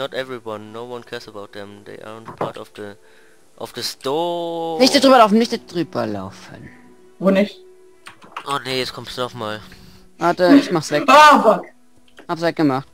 not everyone. No one cares about them. They aren't part of the store. Nicht da drüber laufen, nicht da drüber laufen. Wo nicht? Oh nee, jetzt kommt's noch mal. Warte, ich mach's weg. Ah, fuck! Hab's weggemacht.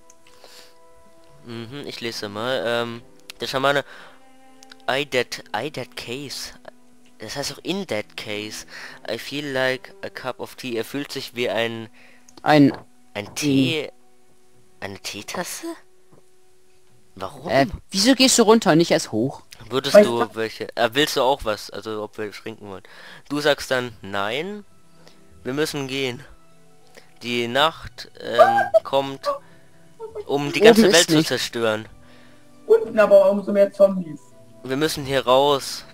Mhm, ich lese mal. Der Schamane. I that case. Das heißt auch in that case. I feel like a cup of tea. Er fühlt sich wie ein Tee. Eine Teetasse? Warum? Wieso gehst du runter, nicht erst hoch? Würdest du welche... willst du auch was? Also ob wir trinken wollen. Du sagst dann, nein, wir müssen gehen. Die Nacht kommt, um die ganze Welt zu zerstören. Unten aber umso mehr Zombies. Wir müssen hier raus.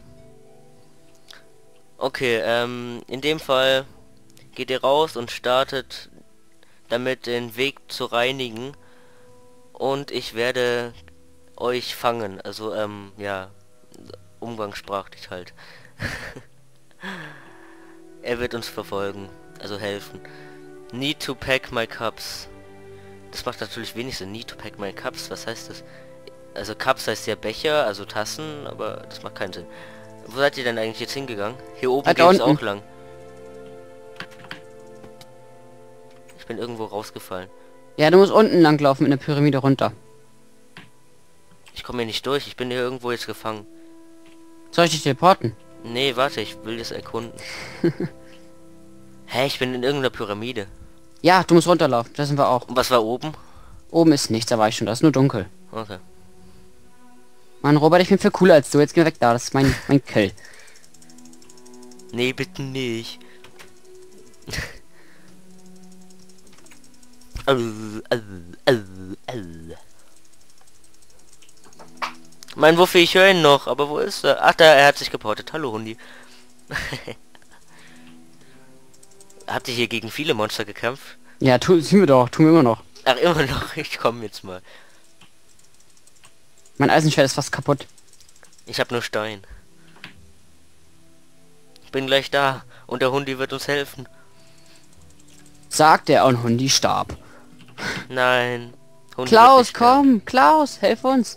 Okay, in dem Fall geht ihr raus und startet damit den Weg zu reinigen. Und ich werde euch fangen. Also, ja, umgangssprachlich halt. Er wird uns verfolgen, also helfen. Need to pack my cups. Das macht natürlich wenig Sinn. Need to pack my cups, was heißt das? Also Cups heißt ja Becher, also Tassen, aber das macht keinen Sinn. Wo seid ihr denn eigentlich jetzt hingegangen? Hier oben geht es auch lang. Ich bin irgendwo rausgefallen. Ja, du musst unten lang laufen in der Pyramide runter. Ich komme hier nicht durch, ich bin hier irgendwo jetzt gefangen. Soll ich dich teleporten? Nee, warte, ich will das erkunden. Hä, ich bin in irgendeiner Pyramide. Ja, du musst runterlaufen, da sind wir auch. Und was war oben? Oben ist nichts, da war ich schon, da ist nur dunkel. Okay. Mann, Robert, ich bin viel cooler als du, jetzt geh weg da, das ist mein Kill. Nee, bitte nicht. Mein Wuffi, ich höre ihn noch, aber wo ist er? Ach, da, er hat sich geportet. Hallo, Hundi. Habt ihr hier gegen viele Monster gekämpft? Ja, tun wir immer noch. Ach, immer noch. Ich komme jetzt mal. Mein Eisenschwert ist fast kaputt. Ich habe nur Stein. Ich bin gleich da und der Hundi wird uns helfen. Sagt er und Hundi starb. Nein. Hundi Klaus, komm, Klaus, helf uns.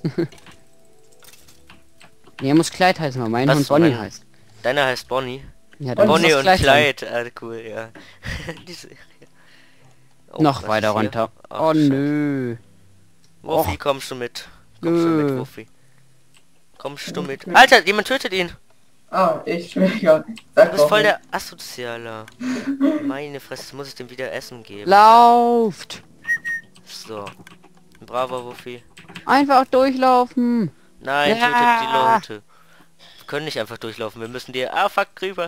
Nee, er muss Kleid heißen, weil mein Hund Bonnie heißt. Deiner heißt Bonnie? Ja, Bonnie und Kleid. Cool, ja. Die Serie. Oh, noch weiter runter. Oh, oh nö. Wuffi, kommst du mit? Kommst du mit, Wuffi? Kommst du mit? Alter, jemand tötet ihn! Ah, ich ja. Du bist voll der Asozialer. Meine Fresse, das muss ich dem wieder Essen geben. Lauft! So. Bravo, Wuffi. Einfach durchlaufen! Nein, tötet die Leute. Wir können nicht einfach durchlaufen, wir müssen dir... Ah, fuck, Creeper!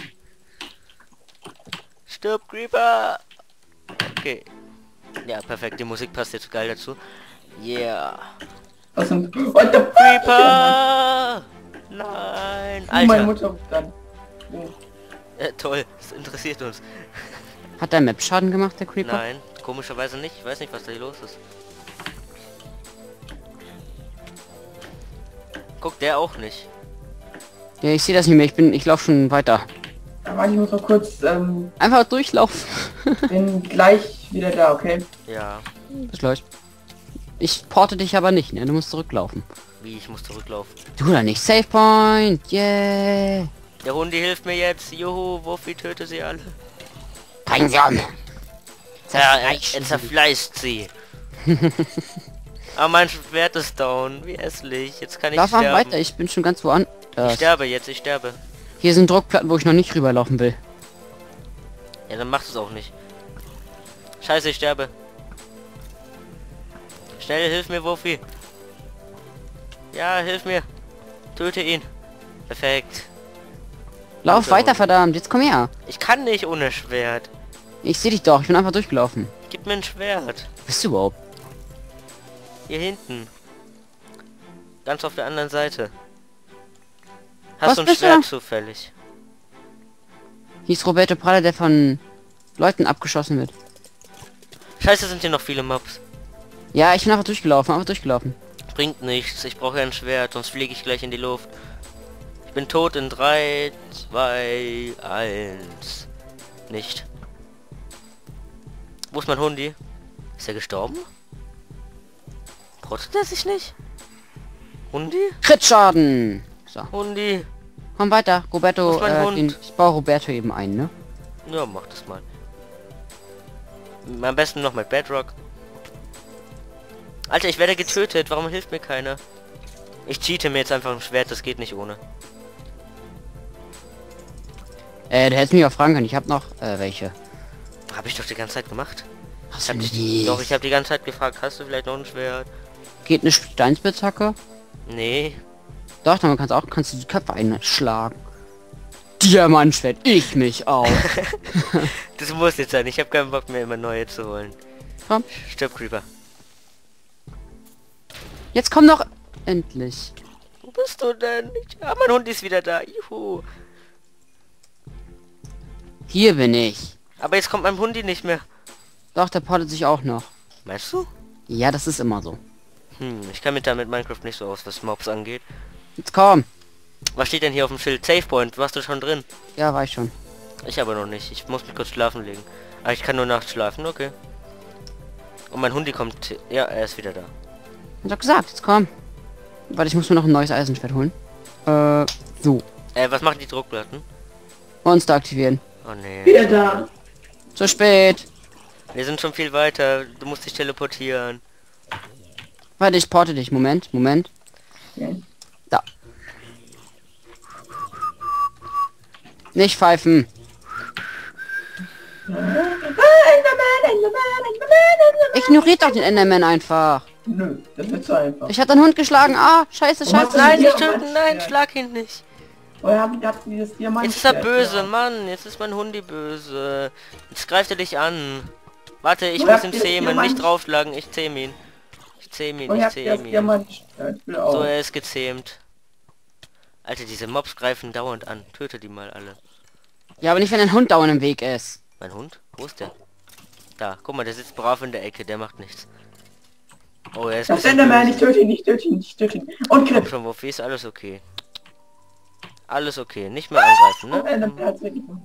Stirb, Creeper! Okay. Ja, perfekt, die Musik passt jetzt geil dazu. Yeah. Was sind... What the Creeper! Nein! Alter! Meine Mutter ruft dann. Oh. Toll, das interessiert uns. Hat der Map Schaden gemacht, der Creeper? Nein, komischerweise nicht. Ich weiß nicht, was da hier los ist. Guck, der auch nicht. Ja, ich sehe das nicht mehr. Ich laufe schon weiter. Aber ich muss noch kurz, Einfach durchlaufen. bin gleich wieder da, okay? Ja. Bis gleich. Ich porte dich aber nicht, ne? Du musst zurücklaufen. Wie, ich muss zurücklaufen. Du da nicht. Save Point. Yeah. Der Hundi hilft mir jetzt. Juhu, Wuffi, töte sie alle. Bring sie um. Ja, er zerfleischt sie. Aber mein Schwert ist down. Wie hässlich. Jetzt kann ich Lauf mal sterben. weiter. Ich bin schon ganz woanders. Ich sterbe jetzt, ich sterbe. Hier sind Druckplatten, wo ich noch nicht rüberlaufen will. Ja, dann macht es auch nicht. Scheiße, ich sterbe. Schnell, hilf mir, Wuffi. Ja, hilf mir. Töte ihn. Perfekt. Lauf weiter, verdammt. Jetzt komm her. Ich kann nicht ohne Schwert. Ich sehe dich doch. Ich bin einfach durchgelaufen. Gib mir ein Schwert. Wo bist du überhaupt? Hier hinten. Ganz auf der anderen Seite. Hast du ein Schwert zufällig? Hieß Roberto Prada, der von Leuten abgeschossen wird. Scheiße, sind hier noch viele Mobs. Ja, ich bin einfach durchgelaufen. Bringt nichts. Ich brauche ein Schwert, sonst fliege ich gleich in die Luft. Ich bin tot in 3, 2, 1. Nicht. Wo ist mein Hundi? Ist er gestorben? Trottet er sich nicht? Hundi? Crit-Schaden. So. Hundi. Komm weiter. Wo Roberto, ist mein Hund? ich baue Roberto eben ein, ne? Ja, mach das mal. Am besten noch mit Bedrock. Alter, ich werde getötet. Warum hilft mir keiner? Ich cheate mir jetzt einfach ein Schwert. Das geht nicht ohne. Du hättest mich auch fragen können. Ich habe noch, welche. Habe ich doch die ganze Zeit gemacht. Hast Ich hab du dich, nicht? doch, ich habe die ganze Zeit gefragt, hast du vielleicht noch ein Schwert? Geht eine Steinspitzhacke? Nee. Doch, dann kannst du die Köpfe einschlagen. Diamantschwert, ich mich auch. Das muss jetzt sein. Ich habe keinen Bock mehr, immer neue zu holen. Komm. Stirb, Creeper. Jetzt komm doch endlich. Wo bist du denn? Mein Hund ist wieder da. Juhu. Hier bin ich. Aber jetzt kommt mein Hundi nicht mehr. Doch, der pottet sich auch noch. Meinst du? Ja, das ist immer so. Ich kann mit Minecraft nicht so aus, was Mobs angeht. Jetzt komm. Was steht denn hier auf dem Schild? Save Point. Warst du schon drin? Ja, war ich schon. Ich aber noch nicht. Ich muss mich kurz schlafen legen. Aber ich kann nur nachts schlafen. Okay. Und mein Hundi kommt... Ja, er ist wieder da. Ich hab gesagt, jetzt komm. Warte, ich muss mir noch ein neues Eisenschwert holen. So. Was machen die Druckplatten? Monster aktivieren. Oh nee. Wieder da. Zu spät. Wir sind schon viel weiter. Du musst dich teleportieren. Warte, ich porte dich. Moment. Okay. Da. Nicht pfeifen. Ignoriert doch den Enderman einfach. Nö, das wird zu einfach. Ich hatte einen Hund geschlagen. Ah, scheiße, Warum hast scheiße. du Nein, Ja, nicht töten. Mann. Nein, Ja. schlag ihn nicht. Woher habt ihr das Diamant? Jetzt ist er böse, Mann. Jetzt ist mein Hundi böse. Jetzt greift er dich an. Warte, ich Woher muss ihn habt ihr das zähmen. Diamant? Nicht draufschlagen. Ich zähm ihn. Ich zähm ihn. Woher Ich habt ihr das zähm ihn. Diamant? Ich will auch. So, er ist gezähmt. Alter, diese Mobs greifen dauernd an. Töte die mal alle. Ja, aber nicht, wenn ein Hund dauernd im Weg ist. Mein Hund? Wo ist der? Da, guck mal, der sitzt brav in der Ecke. Der macht nichts. Oh, er ist Das bisschen Enderman, böse. ich töte ihn, ich töte ihn, ich töte ihn. Und Komm Crit. schon, Wuffi, ist alles okay. Alles okay. Nicht mehr angreifen, Oh, ne? Enderman hat's weggefunden.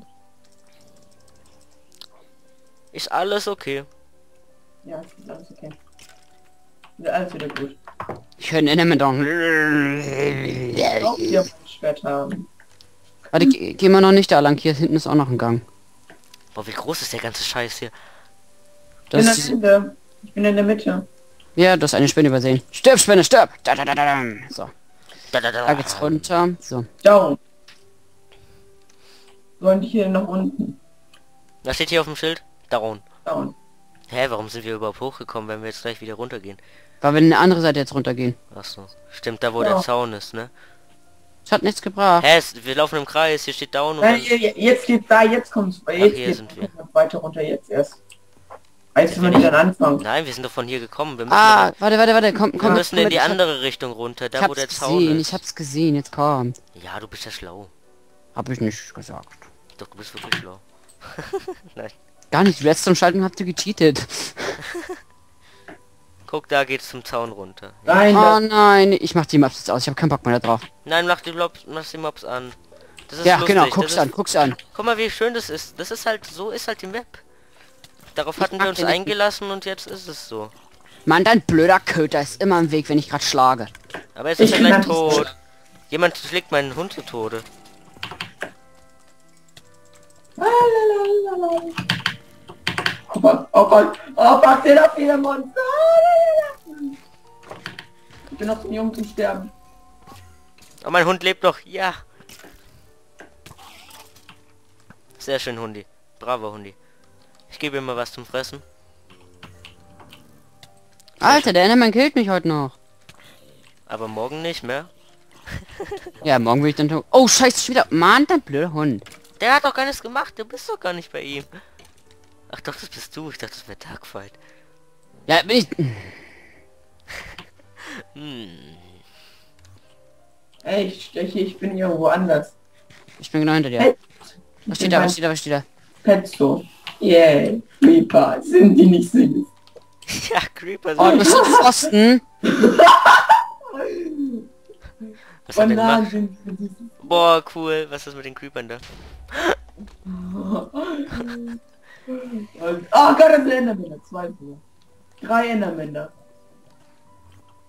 Ist alles okay. Ja, ist alles okay. Ist alles wieder gut. Ich höre den Enderman doch. Auch Diamantschwert haben. Warte, gehen wir noch nicht da lang. Hier hinten ist auch noch ein Gang. Boah, wie groß ist der ganze Scheiß hier? Ich bin Das in ist, der Mitte. Ich bin in der Mitte. ja, du hast eine Spinne übersehen. Stirb, Spinne, stirb! Da, da, da, da, da. So, da geht's runter. So. Down. So, und hier nach unten. Was steht hier auf dem Schild? Down. Down. Hä, warum sind wir überhaupt hochgekommen, wenn wir jetzt gleich wieder runtergehen? Weil wir in eine andere Seite jetzt runtergehen. Ach so. Stimmt, da wo Ja. der Zaun ist, ne? Das hat nichts gebracht. Hä, wir laufen im Kreis, hier steht Down und Nein, dann... jetzt geht's da, jetzt kommt's. Jetzt hier geht's sind wir. weiter runter, jetzt erst. Weißt du, wann ich dann anfangen? Nein, wir sind doch von hier gekommen. Wir müssen, Ah, warte, komm, wir komm. müssen in die ich hab- andere Richtung runter, da Ich wo der hab's Zaun gesehen, ist. ich hab's gesehen, jetzt komm. Ja, du bist ja schlau. Hab ich nicht gesagt. Doch, du bist wirklich schlau. Nein. Gar nicht, Redstone-Schaltung habt ihr gecheatet. Guck, da geht's zum Zaun runter. Nein, Oh nein, ich mach die Maps jetzt aus, ich hab keinen Bock mehr da drauf. Nein, mach die Mobs an. Das ist Ja, lustig. genau, das guck's ist, an, guck's an. Guck mal, wie schön das ist. Das ist halt, so ist halt die Map. Darauf Ich hatten mag wir uns den nicht. eingelassen und jetzt ist es so. Mann, dein blöder Köter ist immer im Weg, wenn ich gerade schlage. Aber jetzt Ich ist er bin gleich ganz tot. Jemand schlägt meinen Hund zu Tode. Oh Gott, oh Gott, oh fuck, der da viele Monster. Ich bin noch zu jung zum Sterben. Oh, mein Hund lebt noch. Ja. Sehr schön, Hundi. Bravo, Hundi. Ich gebe ihm mal was zum Fressen. Alter, der Enderman killt mich heute noch. Aber morgen nicht mehr. Ja, morgen will ich dann... Oh, scheiße, schon wieder... Mann, dein blöder Hund. Der hat doch gar nichts gemacht. Du bist doch gar nicht bei ihm. Ach doch, das bist du. Ich dachte, das wäre Darkfight. Ja, bin ich... Ey, ich bin irgendwo anders. Ich bin genau hinter dir. Hey, Was steht da, was steht da, was steht da? Petzo. Yeah, Creeper, sind die nicht süß? Ja, Creeper. Oh, du bist so ein Pfosten. Was hat der Bananen gemacht? sind süß. Boah, cool. Was ist mit den Creepern da? Und, oh Gott, das sind Endermänner. 2 Bruder. 3 Endermänner.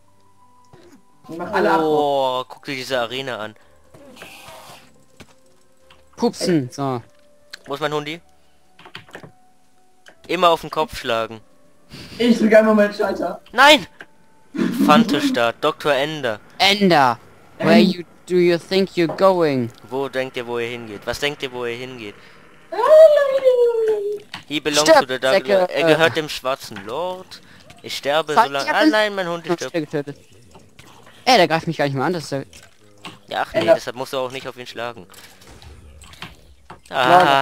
Ich mach alle ab. Oh, guck dir diese Arena an. Pupsen. So. Wo ist mein Hundi? Immer auf den Kopf schlagen. Ich drücke einmal meinen Schalter. Nein! Fantestart, Dr. Ender. Ender. Where do you think you're going? Wo denkt ihr, wo ihr hingeht? Was denkt ihr, wo ihr hingeht? He belongs Stirb, to the Dark Säcke. Lord. Er gehört dem schwarzen Lord. Ich sterbe so lange. Ah nein, mein Hund stirbt. Getötet. Ey, der greift mich gar nicht mehr an. Das ist ja... Ja, ach nee, deshalb musst du auch nicht auf ihn schlagen. Ah,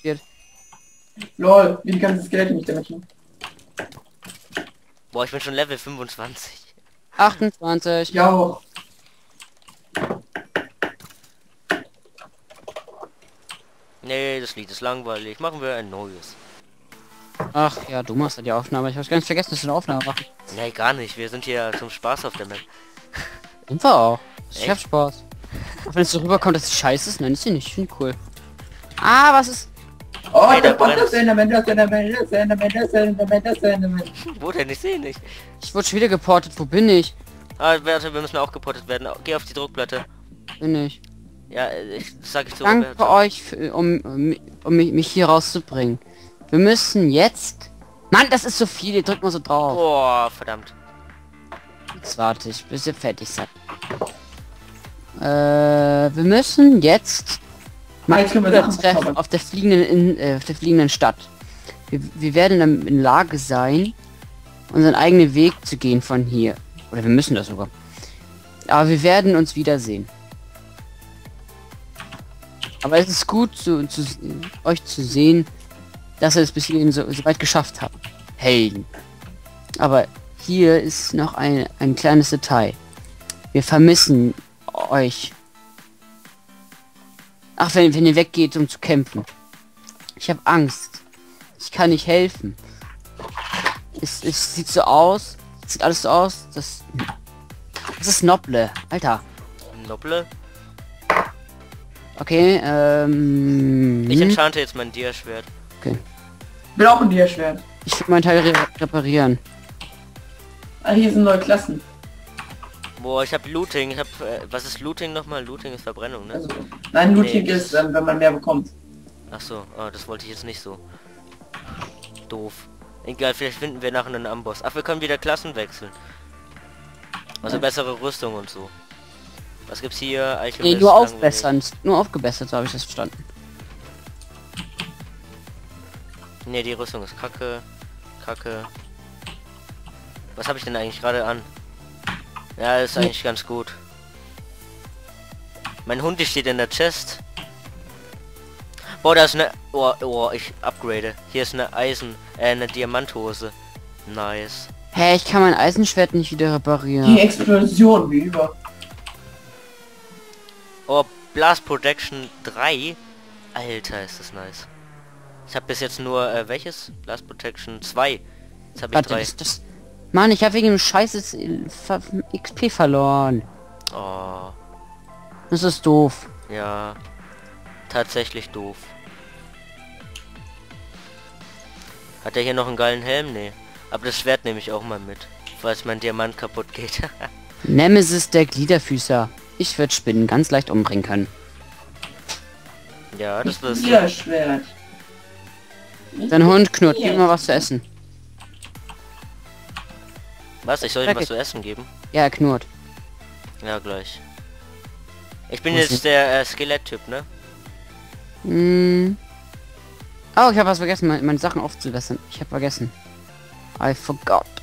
Lol, wie die ganze Skelette mich damit tun. boah, ich bin schon Level 25. 28. Ja auch. Nee, das Lied ist langweilig. Machen wir ein neues. Ach ja, du machst ja die Aufnahme. Ich hab's ganz vergessen, dass wir eine Aufnahme machen. Nee, gar nicht. Wir sind hier zum Spaß auf der Map. Und wir auch. Ich Echt? hab Spaß. Auch wenn es so rüberkommt, dass sie scheiße ist, nein, ist sie nicht. Ich finde cool. Ah, was ist... Oh, Ey, da der kommt brennt. das Enderman, das Enderman, das Enderman, das Enderman, das Enderman. Wo denn? Ich sehe nicht. Ich wurde schon wieder geportet. Wo bin ich? Ah, warte, wir müssen auch gepottet werden. Geh auf die Druckplatte. Bin ich. Ja, das sag ich zu Danke Roberto. euch, um mich hier rauszubringen. Wir müssen jetzt... Mann, das ist so viel. Ihr drückt mal so drauf. Boah, verdammt. Jetzt warte ich, bis ihr fertig seid. Wir müssen jetzt... Jetzt können wir Sachen treffen verzaubern. auf der fliegenden Stadt. Wir werden dann in Lage sein, unseren eigenen Weg zu gehen von hier. Oder wir müssen das sogar. Aber wir werden uns wiedersehen. Aber es ist gut, euch zu sehen, dass ihr es bis hierhin so weit geschafft habt. Helden. Aber hier ist noch ein kleines Detail. Wir vermissen euch. Ach, wenn ihr weggeht, um zu kämpfen. Ich habe Angst. Ich kann nicht helfen. Es sieht so aus. Sieht alles so aus. Das ist Noble. Alter. Noble. Okay, Ich enchante jetzt mein Dia-Schwert. Okay. Will auch ein Dia-Schwert. Ich will mein Teil reparieren. Ah, hier sind neue Klassen. Boah, ich habe Looting. Ich habe was ist Looting nochmal? Looting ist Verbrennung, ne? Also, nein, Looting Nee. ist, wenn man mehr bekommt. Ach so, das wollte ich jetzt nicht so. Doof. Egal, vielleicht finden wir nachher einen Amboss. Ach, wir können wieder Klassen wechseln. Also bessere Rüstung und so. Was gibt's hier? Nee, Alchemist, nur langweilig. aufbessern. Nur aufgebessert, so habe ich das verstanden. Nee, die Rüstung ist kacke. Kacke. Was habe ich denn eigentlich gerade an? Ja, ist eigentlich ganz gut. Mein Hund, steht in der Chest. Boah, da ist eine... Oh, ich upgrade. Hier ist eine eine Diamanthose. Nice. Hä, ich kann mein Eisenschwert nicht wieder reparieren. Die Explosion, wie über. Oh, Blast Protection 3. Alter, ist das nice. Ich habe bis jetzt nur, welches? Blast Protection 2. Jetzt habe ich Warte, 3. Mann, ich habe wegen dem Scheißes XP verloren. Oh, Das ist doof. ja. Tatsächlich doof. Hat er hier noch einen geilen Helm? Nee. Aber das Schwert nehme ich auch mal mit. Falls mein Diamant kaputt geht. Nemesis der Gliederfüßer. Ich würde Spinnen ganz leicht umbringen können. Ja, das wirst du. Dia-Schwert. Dein Hund knurrt, gib mir mal was zu essen. Was? Ich soll ihm was zu essen geben? Ja, er knurrt. Ja, gleich. Ich bin Wo ist jetzt der Skelett-Typ, ne? Hm. Oh, ich habe was vergessen, meine Sachen aufzuwässern. Ich habe vergessen. I forgot.